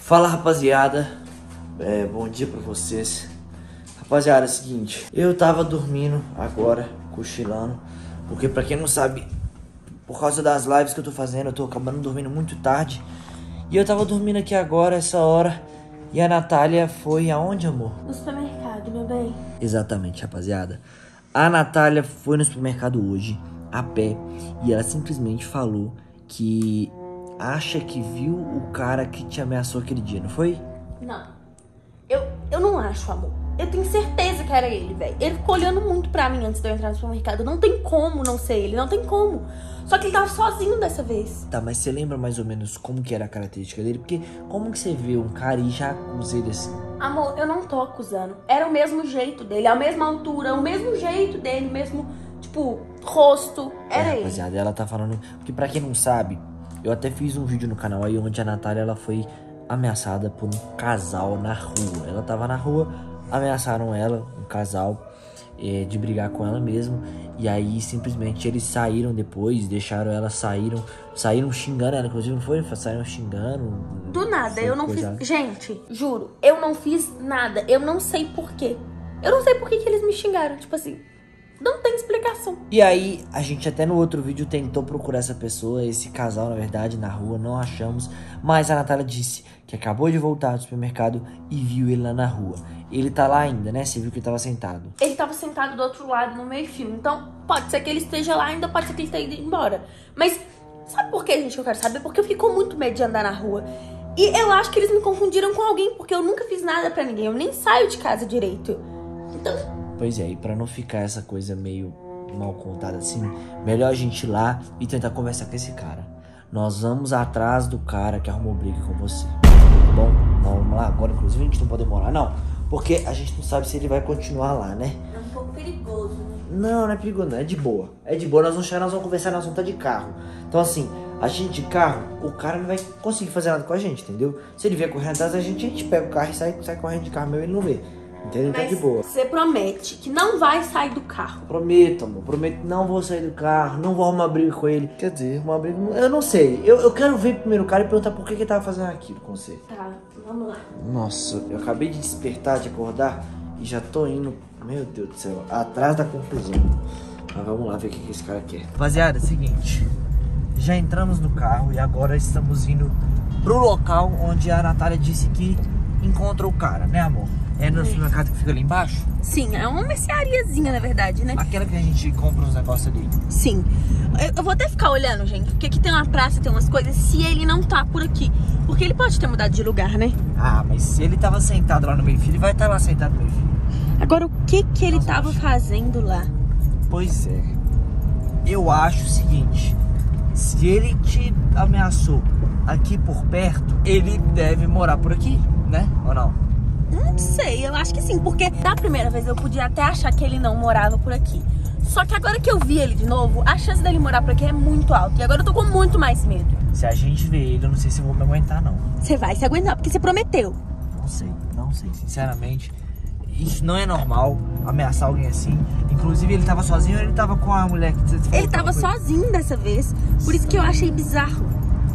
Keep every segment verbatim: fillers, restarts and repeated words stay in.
Fala, rapaziada, é, bom dia pra vocês. Rapaziada, é o seguinte, eu tava dormindo agora, cochilando, porque pra quem não sabe, por causa das lives que eu tô fazendo, eu tô acabando dormindo muito tarde. E eu tava dormindo aqui agora, essa hora, e a Natália foi aonde, amor? No supermercado, meu bem. Exatamente, rapaziada. A Natália foi no supermercado hoje, a pé, e ela simplesmente falou que acha que viu o cara que te ameaçou aquele dia, não foi? Não. Eu, eu não acho, amor. Eu tenho certeza que era ele, velho. Ele ficou olhando muito pra mim antes de eu entrar no supermercado. Não tem como não ser ele, não tem como. Só que ele tava sozinho dessa vez. Tá, mas você lembra mais ou menos como que era a característica dele? Porque como que você vê um cara e já acusa ele assim? Amor, eu não tô acusando. Era o mesmo jeito dele, a mesma altura, o mesmo jeito dele, o mesmo, tipo, rosto. Era é, ele. Rapaziada, ela tá falando... Porque pra quem não sabe, eu até fiz um vídeo no canal aí onde a Natália, ela foi ameaçada por um casal na rua. Ela tava na rua, ameaçaram ela, um casal, é, de brigar com ela mesmo. E aí, simplesmente, eles saíram depois, deixaram ela, saíram, saíram xingando ela, inclusive, não foi? Saíram xingando. Do nada, eu não coisado. fiz... Gente, juro, eu não fiz nada. Eu não sei por quê. Eu não sei por que que eles me xingaram, tipo assim... Não tem explicação. E aí, a gente até no outro vídeo tentou procurar essa pessoa, esse casal, na verdade, na rua, não achamos. Mas a Natália disse que acabou de voltar do supermercado e viu ele lá na rua. Ele tá lá ainda, né? Você viu que ele tava sentado. Ele tava sentado do outro lado, no meio-fio. Então, pode ser que ele esteja lá ainda, pode ser que ele esteja indo embora. Mas, sabe por que, gente, que eu quero saber? Porque eu fico com muito medo de andar na rua. E eu acho que eles me confundiram com alguém, porque eu nunca fiz nada pra ninguém. Eu nem saio de casa direito. Então... Pois é, e pra não ficar essa coisa meio mal contada assim, melhor a gente ir lá e tentar conversar com esse cara. Nós vamos atrás do cara que arrumou briga com você. Bom, vamos lá agora, inclusive a gente não pode demorar, não. Porque a gente não sabe se ele vai continuar lá, né? É um pouco perigoso, né? Não, não é perigoso, não, é de boa. É de boa, nós vamos chegar, nós vamos conversar, nós vamos estar de carro. Então assim, a gente de carro, o cara não vai conseguir fazer nada com a gente, entendeu? Se ele vier correndo atrás da gente, a gente pega o carro e sai, sai correndo de carro, meu, ele não vê. Entendeu? Tá de boa. Você promete que não vai sair do carro. Prometo, amor. Prometo que não vou sair do carro. Não vou arrumar briga com ele. Quer dizer, arrumar briga... Eu não sei. Eu, eu quero ver primeiro o cara e perguntar por que, que ele tava fazendo aquilo com você. Tá, vamos lá. Nossa, eu acabei de despertar, de acordar e já tô indo, meu Deus do céu, atrás da confusão. Mas vamos lá ver o que, que esse cara quer. Rapaziada, é o seguinte. Já entramos no carro e agora estamos indo pro local onde a Natália disse que encontra o cara, né, amor? É no supermercado que fica ali embaixo? Sim, é uma merceariazinha, na verdade, né? Aquela que a gente compra uns negócios ali. Sim. Eu, eu vou até ficar olhando, gente, porque aqui tem uma praça, tem umas coisas, se ele não tá por aqui. Porque ele pode ter mudado de lugar, né? Ah, mas se ele tava sentado lá no meio-fio, ele vai estar lá sentado no meio-fio. Agora, o que que ele Nossa, tava acho. fazendo lá? Pois é. Eu acho o seguinte. Se ele te ameaçou aqui por perto, ele deve morar por aqui, né? Ou não? Não sei, eu acho que sim, porque da primeira vez eu podia até achar que ele não morava por aqui. Só que agora que eu vi ele de novo, a chance dele morar por aqui é muito alta. E agora eu tô com muito mais medo. Se a gente vê ele, eu não sei se eu vou me aguentar, não. Você vai se aguentar, porque você prometeu. Não sei, não sei, sinceramente. Isso não é normal, ameaçar alguém assim. Inclusive, ele tava sozinho ou ele tava com a mulher que você falou? Ele tava sozinho dessa vez, por isso que eu achei bizarro.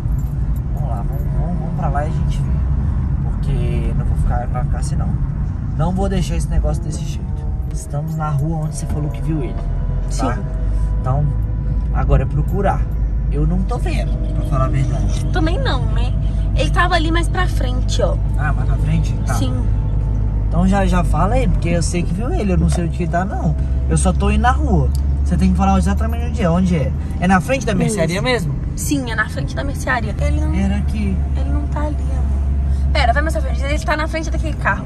Vamos lá, vamos, vamos, vamos pra lá e a gente vê. Porque não vou ficar, não vai ficar assim, não. Não vou deixar esse negócio desse jeito. Estamos na rua onde você falou que viu ele, tá? Sim. Então, agora é procurar. Eu não tô vendo, pra falar a verdade. Também não, né? Ele tava ali mais pra frente, ó. Ah, mais pra frente? Tá. Sim. Então já, já fala aí, porque eu sei que viu ele, eu não sei onde que ele tá, não. Eu só tô indo na rua. Você tem que falar exatamente onde é, onde é. É na frente da mercearia Isso. mesmo? Sim, é na frente da mercearia. Ele não... Era aqui. Ele não tá ali, amor. Pera, vai mais pra frente. Ele tá na frente daquele carro.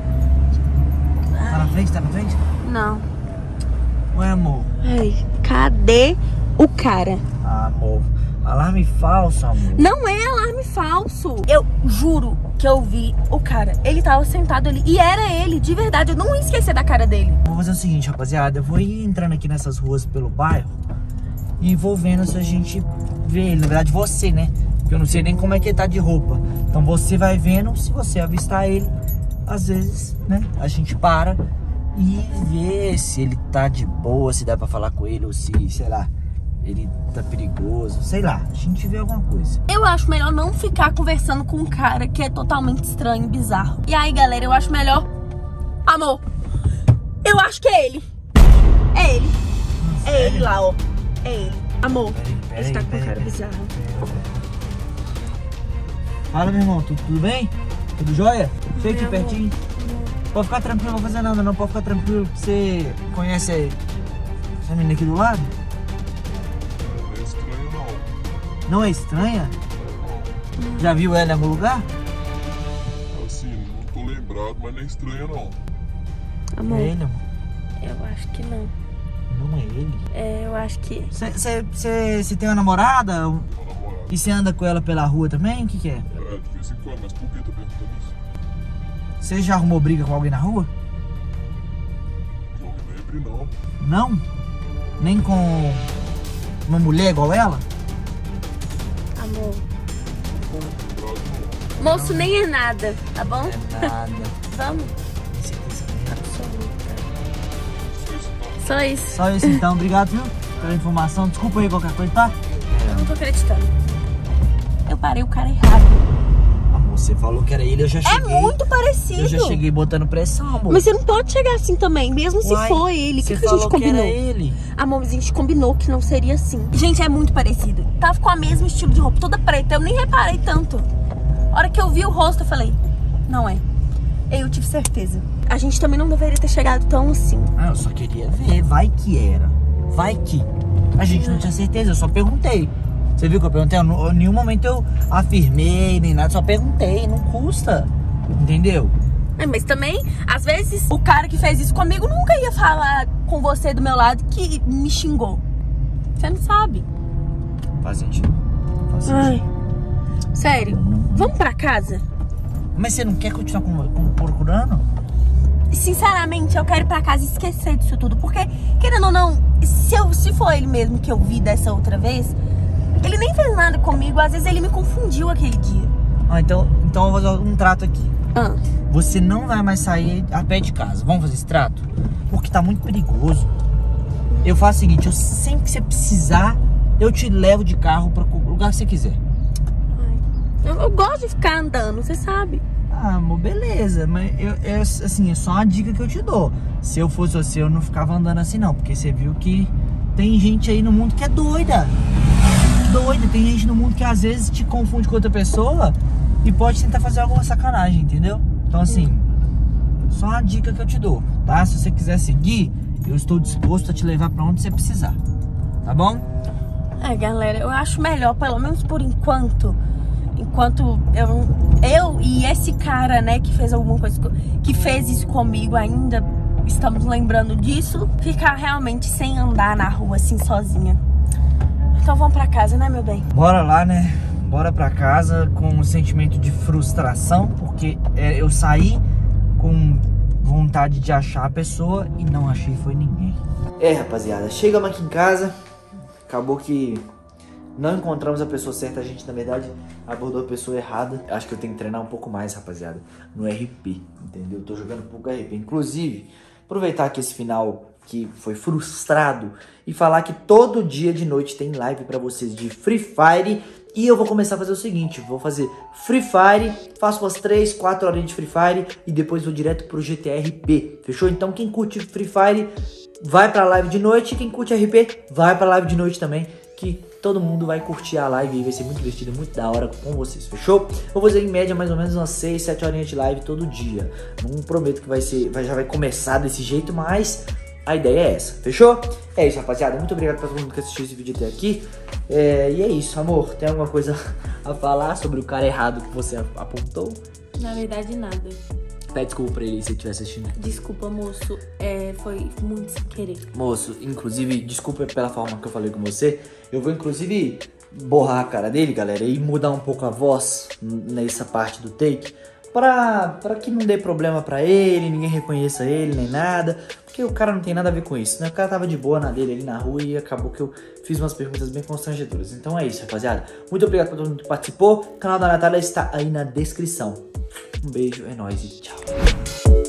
Tá na frente, tá na frente? Não. Ué, amor. Ai, cadê o cara? Ah, amor. Alarme falso, amor. Não é alarme falso. Eu juro que eu vi o cara. Ele tava sentado ali. E era ele, de verdade. Eu não ia esquecer da cara dele. Vou fazer o seguinte, rapaziada. Eu vou ir entrando aqui nessas ruas pelo bairro e vou vendo se a gente vê ele. Na verdade, você, né? Porque eu não sei nem como é que ele tá de roupa. Então você vai vendo. Se você avistar ele, às vezes, né? A gente para e vê se ele tá de boa, se dá pra falar com ele ou se, sei lá, ele tá perigoso, sei lá, a gente vê alguma coisa. Eu acho melhor não ficar conversando com um cara que é totalmente estranho e bizarro. E aí, galera, eu acho melhor... Amor, eu acho que é ele. É ele. É Sério? ele lá, ó. É ele. Amor, Peraí, peraí, ele tá com peraí, cara peraí. bizarro. Fala, meu irmão, tudo, tudo bem? Tudo jóia? Chega aqui Meu amor. pertinho. Pode ficar tranquilo, não vou fazer nada não, pode ficar tranquilo. Você conhece essa menina aqui do lado? Não é estranho não. Não é estranha? Já viu ela em algum lugar? Assim, não tô lembrado, mas não é estranho não. Amor, É ele, amor. eu acho que não. Não é ele. É, eu acho que... Você tem uma namorada? Uma namorada. E você anda com ela pela rua também? O que que é? É, de vez em quando, mas por que tá perguntando isso? Você já arrumou briga com alguém na rua? Não me lembre não. Não? Nem com uma mulher igual ela? Amor, Não tô lembrado não. moço, nem é nada, tá bom? É nada. Vamos. Só isso não. Só isso. Só isso então, obrigado, viu? Pela informação. Desculpa aí qualquer coisa, tá? Eu não tô acreditando. Eu parei o cara errado. Amor, você falou que era ele, eu já É cheguei. muito parecido. Eu já cheguei botando pressão, amor. Mas você não pode chegar assim também, mesmo se Uai, for ele. O que, você que a gente falou que combinou? era ele. Amor, mas a gente combinou que não seria assim. Gente, é muito parecido. Tava com o mesmo estilo de roupa, toda preta. Eu nem reparei tanto. A hora que eu vi o rosto, eu falei, não é. Eu tive certeza. A gente também não deveria ter chegado tão assim. Ah, eu só queria ver, vai que era. Vai que. A gente não tinha certeza, eu só perguntei. Você viu que eu perguntei? Eu, não- em nenhum momento eu afirmei, nem nada, só perguntei, não custa. Entendeu? É, mas também, às vezes, o cara que fez isso comigo nunca ia falar com você do meu lado que me xingou. Você não sabe. Faz sentido. Faz sentido. Ai. Sério, vamos pra casa? Mas você não quer continuar com, com- procurando? Sinceramente, eu quero ir pra casa e esquecer disso tudo. Porque, querendo ou não, se, eu, se for ele mesmo que eu vi dessa outra vez, ele nem fez nada comigo. Às vezes ele me confundiu aquele dia. Ah, então, então eu vou fazer um trato aqui. Ah, Você não vai mais sair a pé de casa. Vamos fazer esse trato? Porque tá muito perigoso. Eu faço o seguinte, eu, sempre que você precisar, eu te levo de carro para o lugar que você quiser. ai. Eu, eu gosto de ficar andando, você sabe. Ah, amor, beleza. Mas eu, eu, assim, é só uma dica que eu te dou. Se eu fosse você, eu não ficava andando assim não. Porque você viu que tem gente aí no mundo que é doida. Doida. Tem gente no mundo que às vezes te confunde com outra pessoa e pode tentar fazer alguma sacanagem, entendeu? Então assim, só uma dica que eu te dou, tá? Se você quiser seguir, eu estou disposto a te levar pra onde você precisar. Tá bom? É, galera, eu acho melhor, pelo menos por enquanto, enquanto eu, eu e esse cara, né, que fez alguma coisa, co- que fez isso comigo ainda, estamos lembrando disso, ficar realmente sem andar na rua assim sozinha. Então vamos pra casa, né, meu bem? Bora lá, né? Bora pra casa com um sentimento de frustração, porque é, eu saí com vontade de achar a pessoa e não achei foi ninguém. É, rapaziada, chegamos aqui em casa, acabou que não encontramos a pessoa certa, a gente na verdade abordou a pessoa errada. Acho que eu tenho que treinar um pouco mais, rapaziada, no R P, entendeu? Eu tô jogando pouco R P, inclusive, aproveitar que esse final que foi frustrado e falar que todo dia de noite tem live pra vocês de Free Fire. E eu vou começar a fazer o seguinte, vou fazer Free Fire, faço umas três, quatro horinhas de Free Fire e depois vou direto pro G T A R P, fechou? Então quem curte Free Fire vai pra live de noite, quem curte R P vai pra live de noite também, que todo mundo vai curtir a live e vai ser muito divertido, muito da hora com vocês, fechou? Vou fazer em média mais ou menos umas seis, sete horinhas de live todo dia, não prometo que vai ser, vai, já vai começar desse jeito, mas a ideia é essa, fechou? É isso, rapaziada, muito obrigado pra todo mundo que assistiu esse vídeo até aqui. É, e é isso, amor, tem alguma coisa a falar sobre o cara errado que você apontou? Na verdade, nada. Pede desculpa pra ele se ele estiver assistindo. Desculpa, moço, é, foi muito sem querer. Moço, inclusive, desculpa pela forma que eu falei com você. Eu vou, inclusive, borrar a cara dele, galera, e mudar um pouco a voz nessa parte do take. Pra, pra que não dê problema pra ele, ninguém reconheça ele, nem nada. Porque o cara não tem nada a ver com isso, né? O cara tava de boa na dele ali na rua e acabou que eu fiz umas perguntas bem constrangedoras. Então é isso, rapaziada. Muito obrigado pra todo mundo que participou. O canal da Natália está aí na descrição. Um beijo, é nóis e tchau.